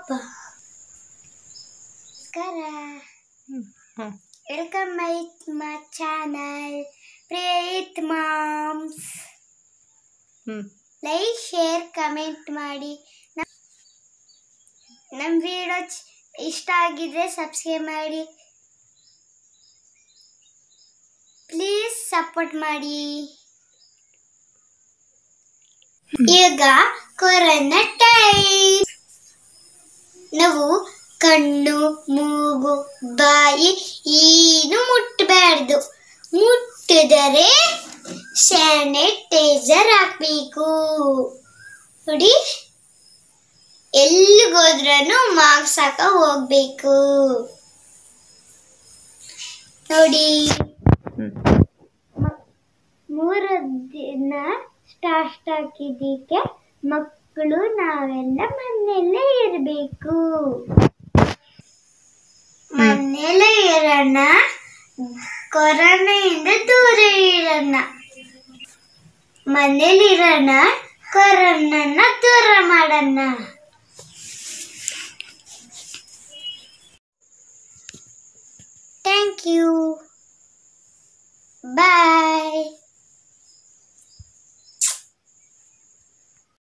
Namaskara. Welcome my channel, Preet Moms. Like, share, comment ಮಾಡಿ. ನಮ್ಮ video ಇಷ್ಟ ಆಗಿದ್ರೆ ಸಬ್ಸ್ಕ್ರೈಬ್ ಮಾಡಿ. ಪ್ಲೀಸ್ ಸಪೋರ್ಟ್ ಮಾಡಿ. ಈಗ ಕೊರೋನಾ ಟೈಮ್. ನಾವು ಕಣ್ಣು, ಮೂಗು, ಬಾಯಿ ಏನು ಮುಟ್ಟಬಾರ್ದು. ಮುಟ್ಟಿದರೆ ಸ್ಯಾನಿಟೈಸರ್ ಹಾಕಬೇಕು. ನೋಡಿ, ಎಲ್ಲಿಗೋದ್ರೂ ಮಾಸ್ಕ್ ಹಾಕ ಹೋಗ್ಬೇಕು. ನೋಡಿ, 3 ದಿನ ಸ್ಟಾರ್ಟ್ ಹಾಕಿದ್ದಕ್ಕೆ ಮಕ್ಕಳು ನಾವೆಲ್ಲ ಮನೆಯಲ್ಲೇ ಇರಬೇಕು. ಮನೆಯಲ್ಲೇ ಇರೋಣ, ಕೊರೋನಾದಿಂದ ದೂರ ಇರೋಣ. ಮನೇಲಿರೋಣ, ಕೊರೋನಾನ ದೂರ ಮಾಡೋಣ. Thank you. ಬಾಯ್.